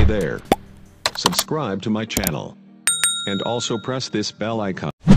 there. Subscribe to my channel. And also press this bell icon.